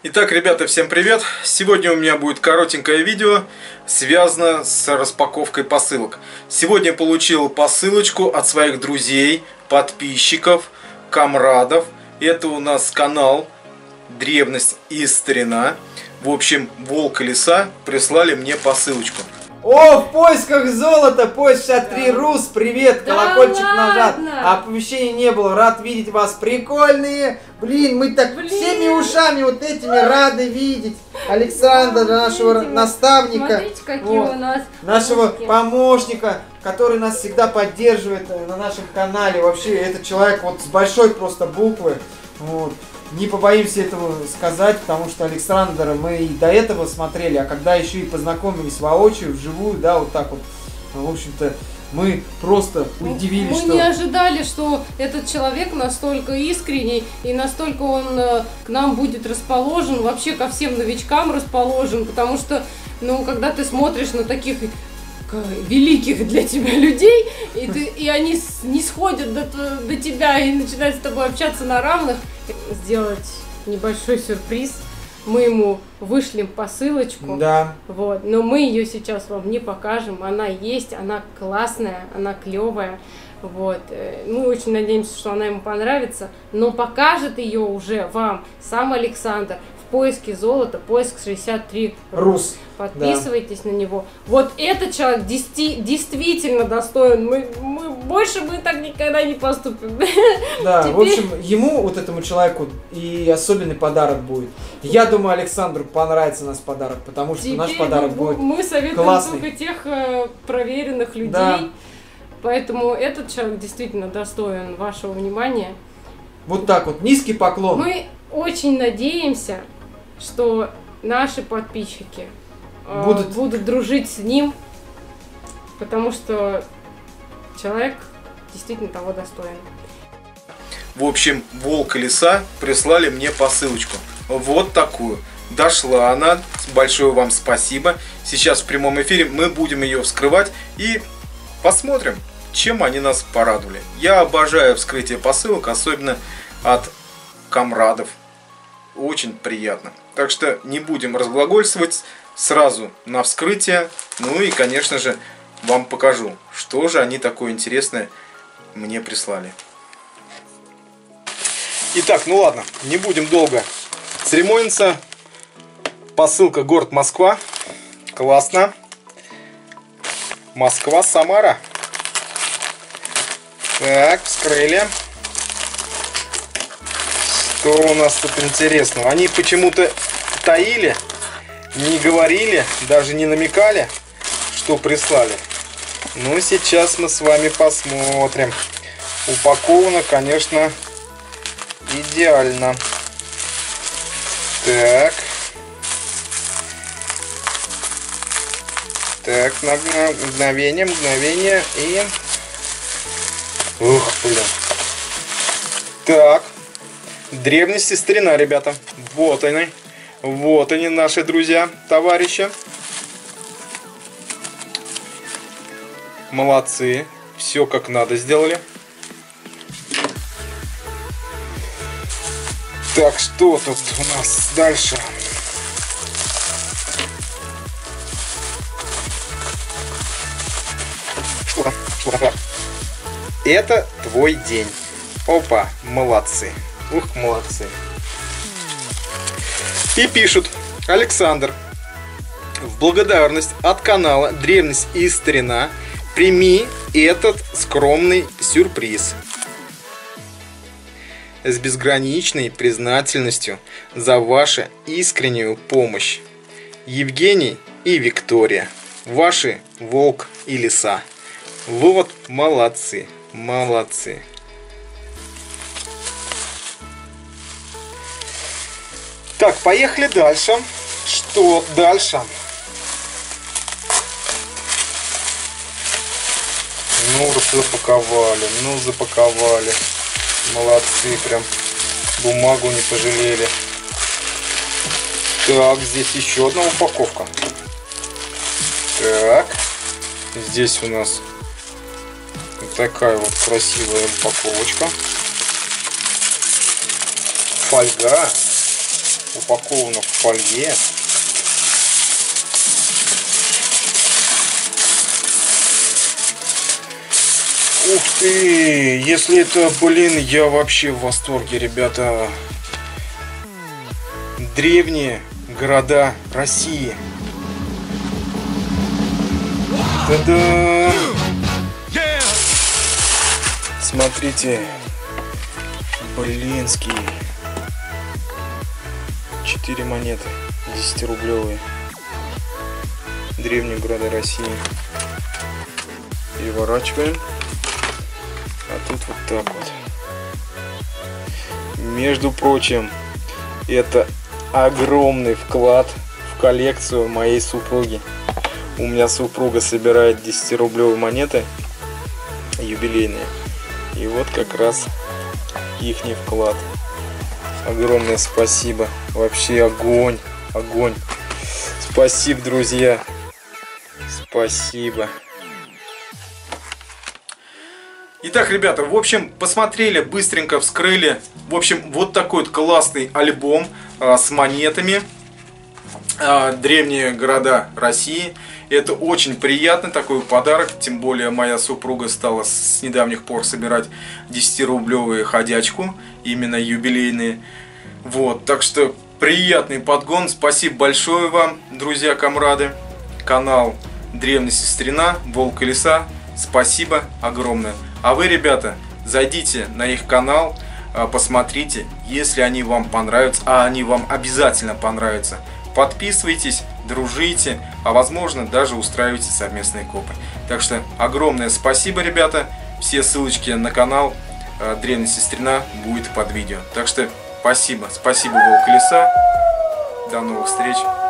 Итак, ребята, всем привет! Сегодня у меня будет коротенькое видео, связано с распаковкой посылок. Сегодня я получил посылочку от своих друзей, подписчиков, комрадов. Это у нас канал «Древность и старина». В общем, Волк и Лиса прислали мне посылочку. О, в поисках золота, поиск 63 Рус, привет, Да колокольчик нажат, ладно? оповещений не было, рад видеть вас, прикольные, блин, мы так всеми ушами вот этими рады видеть Александра, нашего наставника, Смотрите, какие вот, у нас нашего русские. помощника, который нас всегда поддерживает на нашем канале, вообще этот человек вот с большой просто буквы, вот. Не побоимся этого сказать, потому что Александра мы и до этого смотрели, а когда еще и познакомились воочию, вживую, да, вот так вот, в общем-то, мы просто удивились, Мы что... не ожидали, что этот человек настолько искренний и настолько он к нам будет расположен, вообще ко всем новичкам расположен, потому что, ну, когда ты смотришь на таких великих для тебя людей, и они не сходят до тебя и начинают с тобой общаться на равных, сделать небольшой сюрприз. Мы ему вышлем посылочку, Да. вот, но мы ее сейчас вам не покажем. Она есть, она классная, она клевая. Вот. Мы очень надеемся, что она ему понравится, но покажет ее уже вам сам Александр в поиске золота, поиск 63 Рус. Подписывайтесь на него. Вот этот человек действительно достоин. Мы больше так никогда не поступим. Да, Теперь... в общем, ему, вот этому человеку, и особенный подарок будет. Я думаю, Александру понравится наш подарок, потому что наш подарок будет мы советуем классный. только тех проверенных людей. Да. Поэтому этот человек действительно достоин вашего внимания. Вот так вот, низкий поклон. Мы очень надеемся, что наши подписчики будут дружить с ним, потому что человек действительно того достоин. В общем, Волк и Лиса прислали мне посылочку. Вот такую. Дошла она. Большое вам спасибо. Сейчас в прямом эфире мы будем ее вскрывать и посмотрим, чем они нас порадовали. Я обожаю вскрытие посылок, особенно от комрадов. Очень приятно. Так что не будем разглагольствовать, сразу на вскрытие. Ну и, конечно же, вам покажу, что же они такое интересное мне прислали. Итак, ну ладно, не будем долго церемониться. Посылка город Москва. Классно. Москва, Самара. Так, вскрыли. Что у нас тут интересного? Они почему-то таили, не говорили, даже не намекали, что прислали. Ну, сейчас мы с вами посмотрим. Упаковано, конечно, идеально. Так. Так, мгновение и... Ух, блин. Так. Древность и старина, ребята. Вот они. Вот они, наши друзья, товарищи. Молодцы. Все как надо сделали. Так, что тут у нас дальше? Что там? Что там? Это твой день. Опа, молодцы. Ух, молодцы. И пишут: Александр, в благодарность от канала «Древность и старина» прими этот скромный сюрприз. С безграничной признательностью за вашу искреннюю помощь. Евгений и Виктория. Ваши Волк и Лиса. Вот молодцы, молодцы. Так, поехали дальше. Что дальше? Ну, запаковали, ну, запаковали. Молодцы, прям бумагу не пожалели. Так, здесь еще одна упаковка. Так, здесь у нас вот такая вот красивая упаковочка. Фольга. упаковано в фольге. Ух ты! Если это, блин, я вообще в восторге, ребята. Древние города России. Та-дам! Смотрите. Блинские. 4 монеты. 10-рублевые. Древние города России. Переворачиваем. А тут вот так вот. Между прочим, это огромный вклад в коллекцию моей супруги. У меня супруга собирает 10-рублевые монеты юбилейные. И вот как раз ихний вклад. Огромное спасибо. Вообще огонь. Огонь. Спасибо, друзья. Спасибо. Итак, ребята, в общем, посмотрели, быстренько вскрыли. В общем, вот такой вот классный альбом с монетами. Древние города России. Это очень приятный такой подарок. Тем более моя супруга стала с недавних пор собирать 10-рублевые ходячку. Именно юбилейные. Вот, так что приятный подгон. Спасибо большое вам, друзья, комрады. Канал Древняя Сестрина, Волк и Лиса. Спасибо огромное. А вы, ребята, зайдите на их канал, посмотрите, если они вам понравятся, а они вам обязательно понравятся. Подписывайтесь, дружите, а возможно даже устраивайте совместные копы. Так что огромное спасибо, ребята. Все ссылочки на канал Древняя Сестрина будет под видео. Так что спасибо, спасибо, Волк и Лиса. До новых встреч.